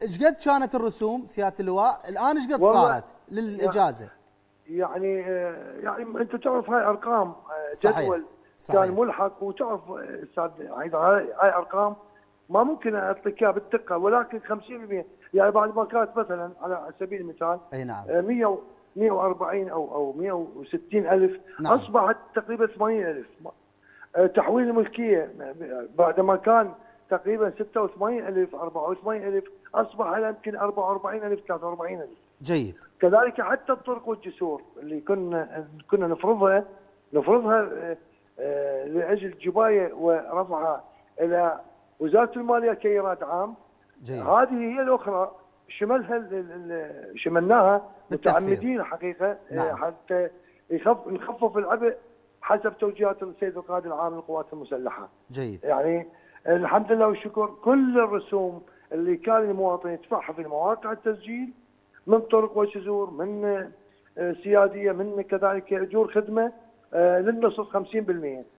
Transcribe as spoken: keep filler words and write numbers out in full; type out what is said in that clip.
ايش قد كانت الرسوم سياده اللواء؟ الان ايش قد والله صارت للاجازه؟ يعني يعني انت تعرف هاي ارقام صحيح جدول صحيح كان ملحق، وتعرف استاذ هاي هاي ارقام ما ممكن اعطيك اياها بالدقه، ولكن خمسين بالمئة يعني بعد ما كانت مثلا على سبيل المثال اي نعم مئة مئة وأربعين او او مئة وستين الف نعم اصبحت تقريبا ثمانين الف. تحويل الملكيه بعد ما كان تقريبا ستة وثمانين الف أربعة وثمانين الف اصبح على يمكن أربعة وأربعين الف ثلاثة وأربعين الف. جيد. كذلك حتى الطرق والجسور اللي كنا كنا نفرضها نفرضها لاجل جبايه ورفعها الى وزاره الماليه كايراد عام. جيد. هذه هي الاخرى شملها شملناها متعمدين حقيقه. نعم. حتى يخف نخفف العبء حسب توجيهات السيد القائد العام للقوات المسلحه. جيد. يعني الحمد لله والشكر كل الرسوم اللي كان المواطن يدفعها في مواقع التسجيل من طرق وجسور، من سياديه، من كذلك اجور خدمه، للنصف خمسين بالمئة.